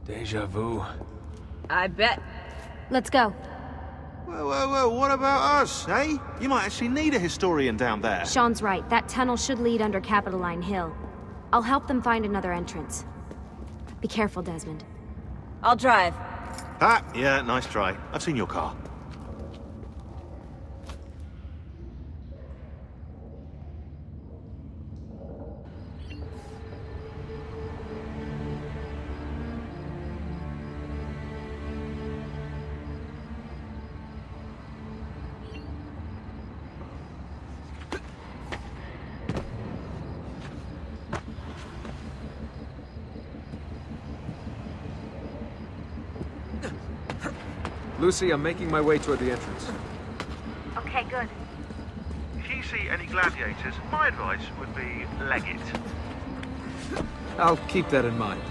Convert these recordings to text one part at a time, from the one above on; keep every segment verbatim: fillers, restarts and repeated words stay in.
Deja vu. I bet. Let's go. Well, well, well, what about us, eh? You might actually need a historian down there. Sean's right. That tunnel should lead under Capitoline Hill. I'll help them find another entrance. Be careful, Desmond. I'll drive. Ah, yeah, nice try. I've seen your car. Lucy, I'm making my way toward the entrance. Okay, good. If you see any gladiators, my advice would be leg it. I'll keep that in mind.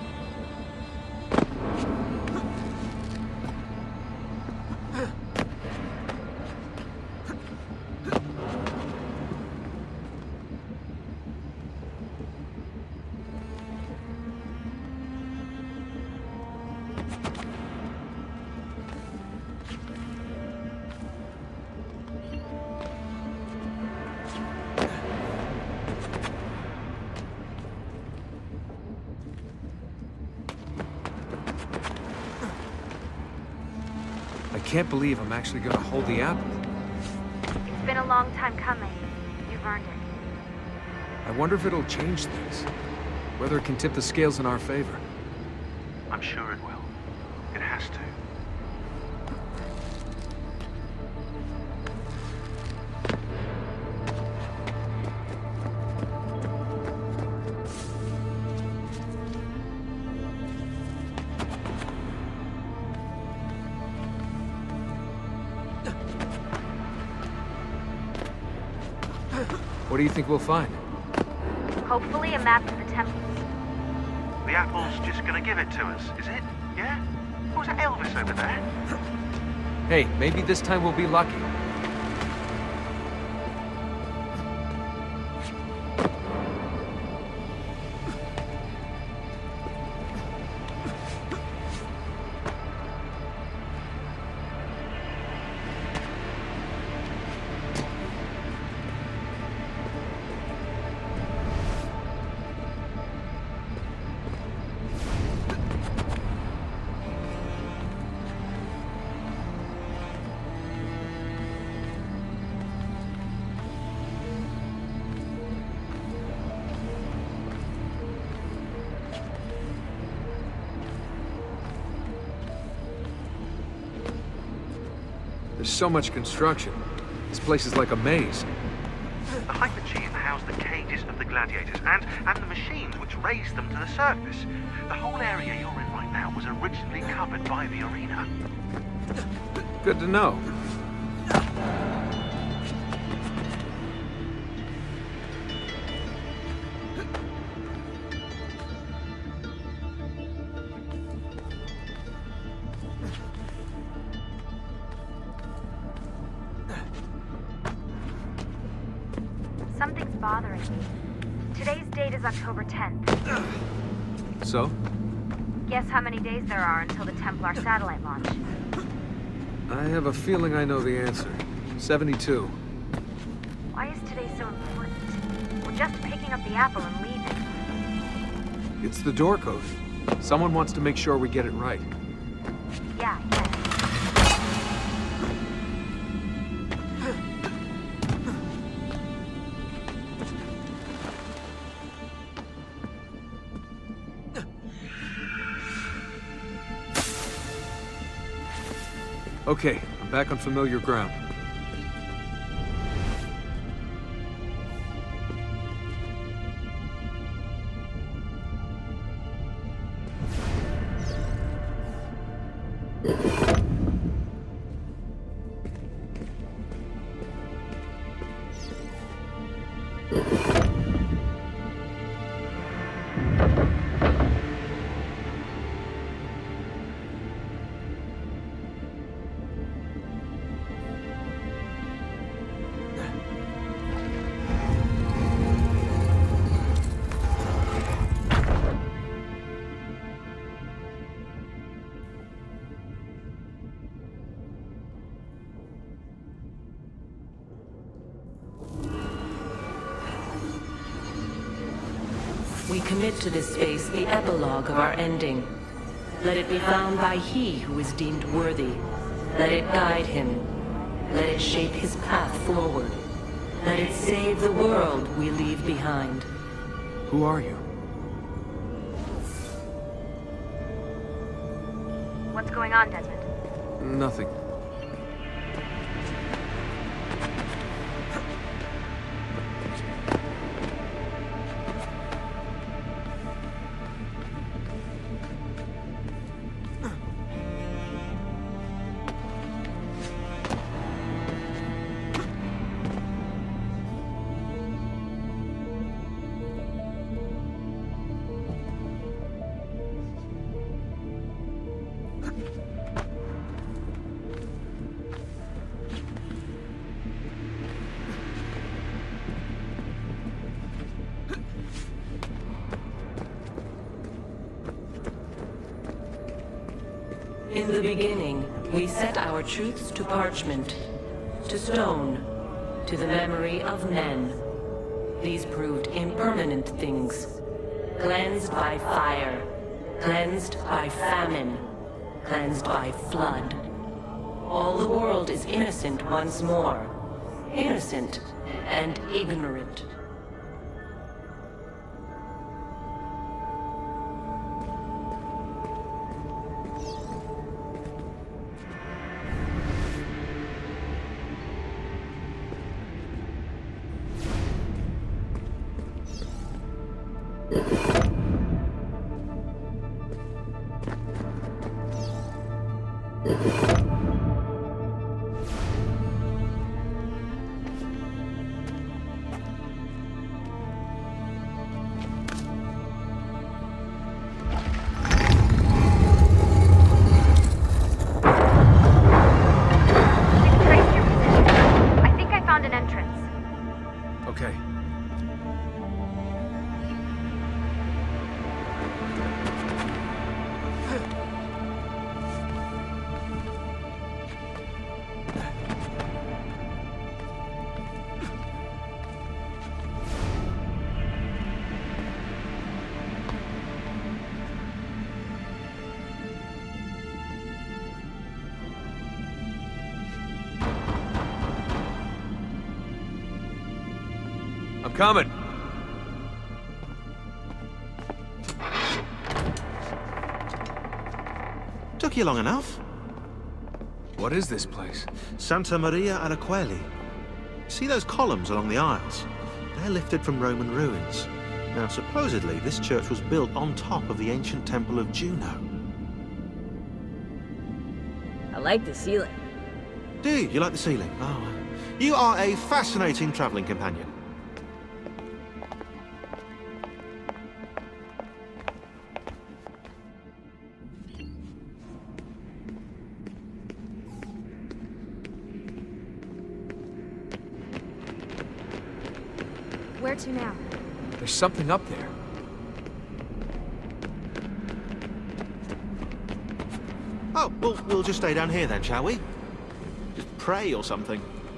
I can't believe I'm actually gonna hold the apple. It's been a long time coming. You've earned it. I wonder if it'll change things. Whether it can tip the scales in our favor. I'm sure it will. It has to. What do you think we'll find? Hopefully a map to the temples. The apple's just gonna give it to us, is it? Yeah? Or was that Elvis over there? Hey, maybe this time we'll be lucky. There's so much construction. This place is like a maze. The hypergeum housed the cages of the gladiators and, and the machines which raised them to the surface. The whole area you're in right now was originally covered by the arena. Good to know. Something's bothering me. Today's date is October tenth. So? Guess how many days there are until the Templar satellite launch? I have a feeling I know the answer. seventy-two. Why is today so important? We're just picking up the apple and leaving. It's the door code. Someone wants to make sure we get it right. Yeah, yeah. Okay, I'm back on familiar ground. commit to this space the epilogue of our ending. Let it be found by he who is deemed worthy. Let it guide him. Let it shape his path forward. Let it save the world we leave behind. Who are you? What's going on, Desmond? Nothing. In the beginning, we set our truths to parchment, to stone, to the memory of men. These proved impermanent things, cleansed by fire, cleansed by famine, cleansed by flood. All the world is innocent once more, innocent and ignorant. Okay. I'm coming. Took you long enough. What is this place? Santa Maria Araqueli. See those columns along the aisles? They're lifted from Roman ruins. Now, supposedly, this church was built on top of the ancient temple of Juno. I like the ceiling. Do you? You like the ceiling? Oh, you are a fascinating traveling companion. Where to now? There's something up there. Oh, well, we'll just stay down here then, shall we? Just pray or something.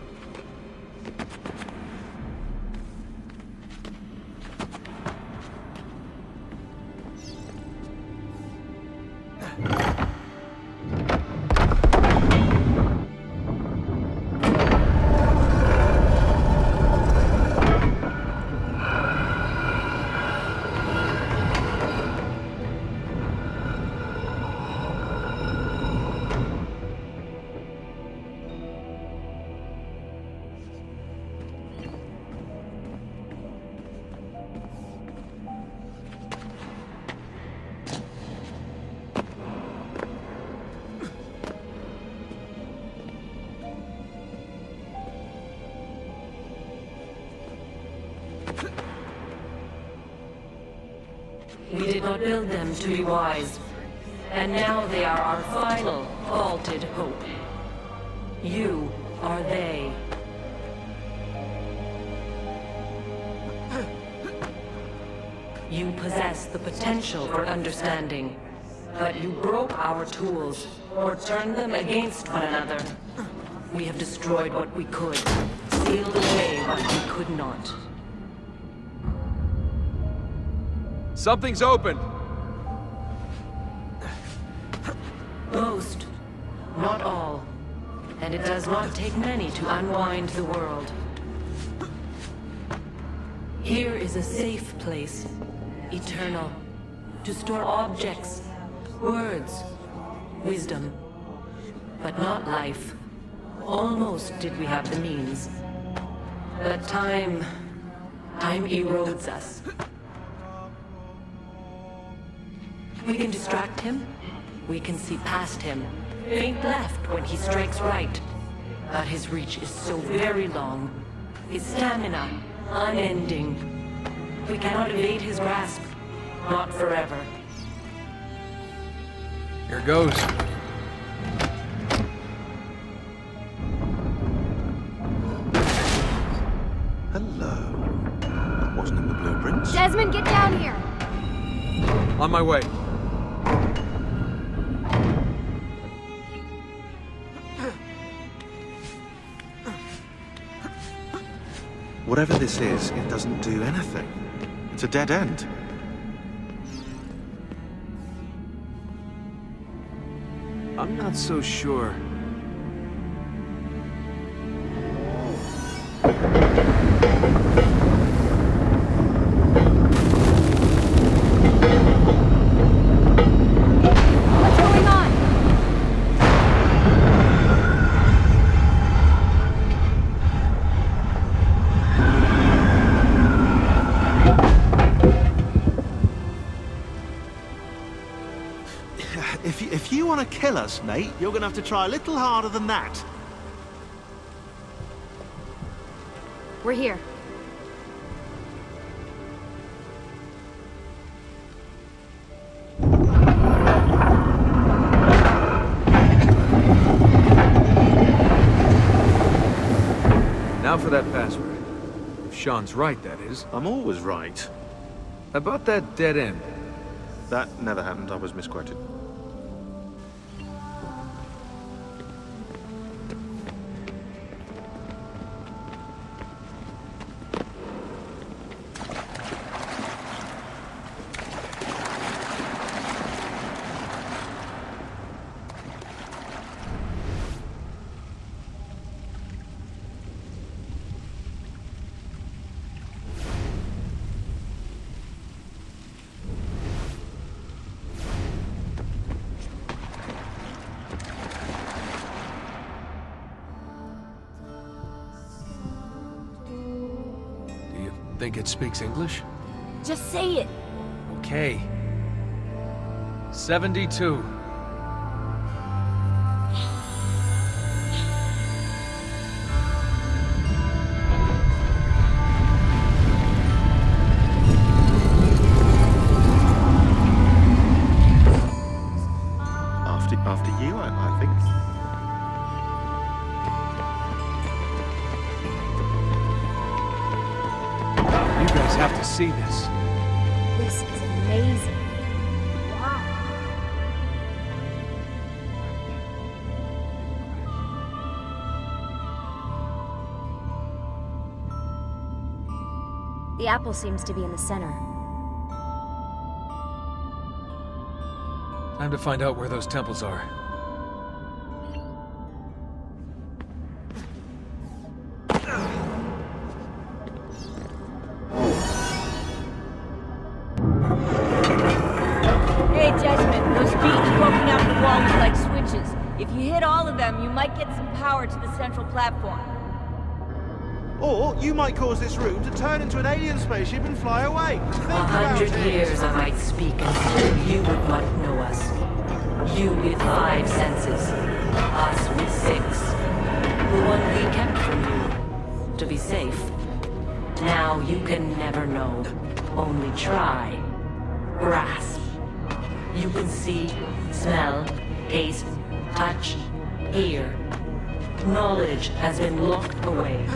We did not build them to be wise, and now they are our final, vaulted hope. You are they. You possess the potential for understanding, but you broke our tools, or turned them against one another. We have destroyed what we could, sealed away what we could not. Something's open! Most, not all. And it does not take many to unwind the world. Here is a safe place, eternal, to store objects, words, wisdom, but not life. Almost did we have the means. But time... time erodes us. We can distract him, we can see past him, feint left when he strikes right. But his reach is so very long, his stamina unending. We cannot evade his grasp, not forever. Here goes. Hello. That wasn't in the blueprints. Desmond, get down here! On my way. Whatever this is, it doesn't do anything. It's a dead end. I'm not so sure. What's going on? If you, if you want to kill us, mate, you're going to have to try a little harder than that. We're here. Now for that password. If Sean's right, that is. I'm always right. About that dead end. That never happened. I was misquoted. Think it speaks English? Just say it. Okay. seventy-two. After, after you, I, I think. You guys have to see this. This is amazing. Wow. The apple seems to be in the center. Time to find out where those temples are. Hey, Desmond, those beams poking out the walls are like switches. If you hit all of them, you might get some power to the central platform. Or you might cause this room to turn into an alien spaceship and fly away. Think A hundred about it. years I might speak and still you would not know us. You with five senses, us with six. The one we kept from you, to be safe. Now you can never know, only try. Grasp. You can see, smell, taste, touch, hear. Knowledge has been locked away.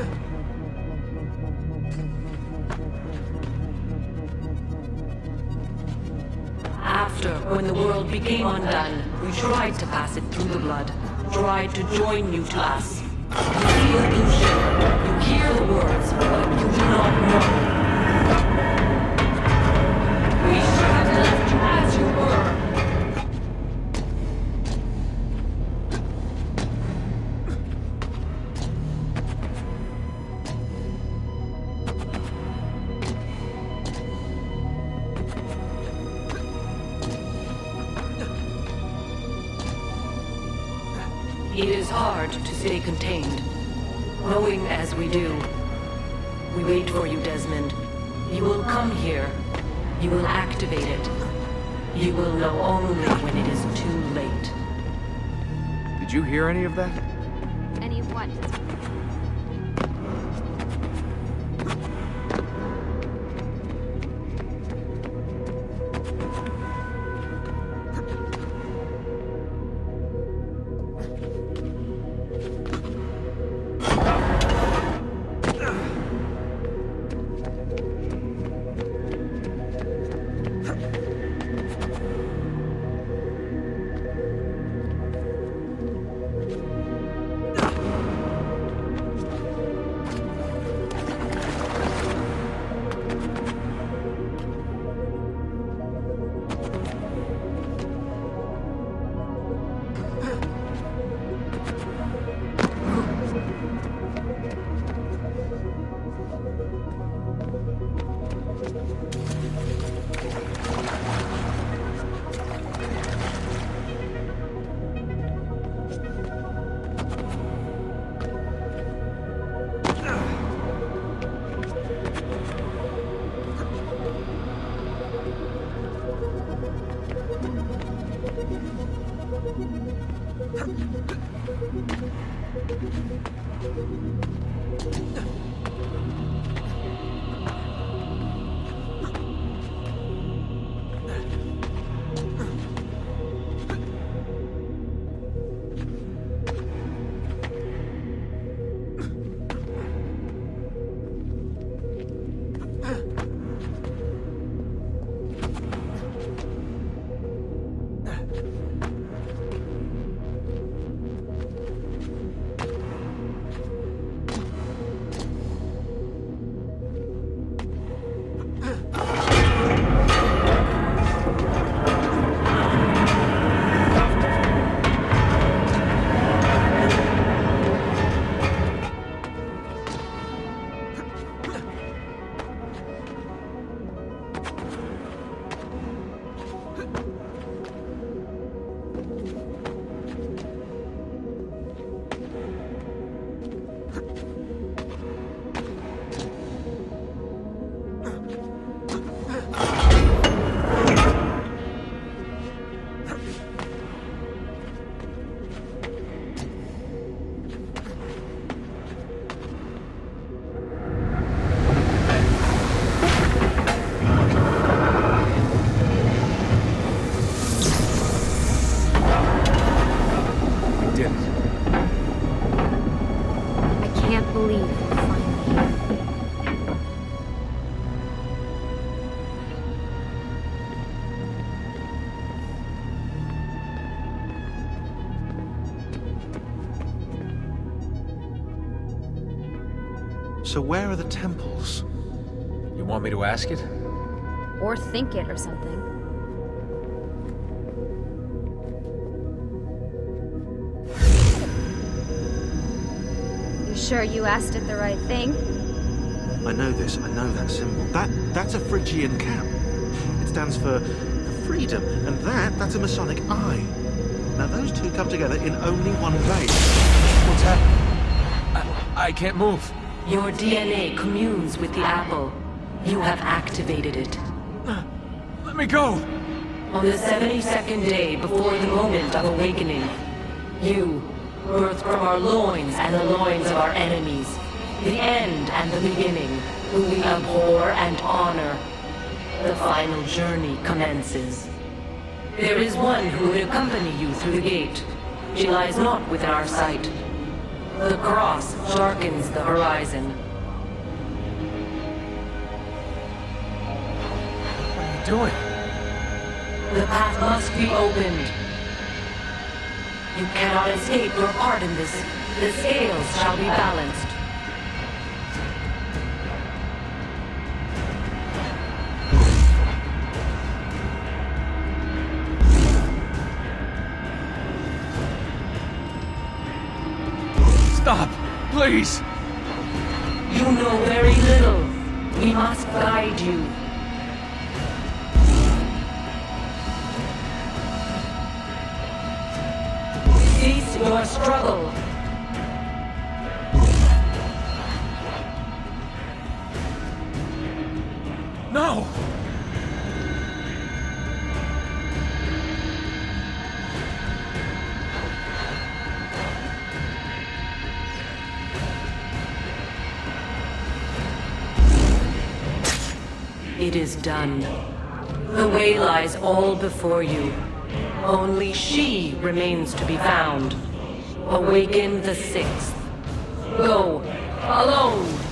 After, when the world became undone, we tried to pass it through the blood, tried to join you to us. You feel illusion, you hear the words, but you do not know. We It is hard to stay contained. Knowing as we do. We wait for you, Desmond. You will come here. You will activate it. You will know only when it is too late. Did you hear any of that? Any of what? So where are the temples? You want me to ask it? Or think it or something. You sure you asked it the right thing? I know this, I know that symbol. That, that's a Phrygian cap. It stands for freedom, and that, that's a Masonic eye. Now those two come together in only one place. What's happening? I, I can't move. Your D N A communes with the apple. You have activated it. Let me go! On the seventy-second day before the moment of awakening, you, birthed from our loins and the loins of our enemies, the end and the beginning, whom we abhor and honor, the final journey commences. There is one who would accompany you through the gate. She lies not within our sight. The cross darkens the horizon. What are you doing? The path must be opened. You cannot escape your part in this. The scales shall be balanced. Stop! Please! You know very little. We must guide you. Cease your struggle. No! It is done. The way lies all before you. Only she remains to be found. Awaken the sixth. Go, alone!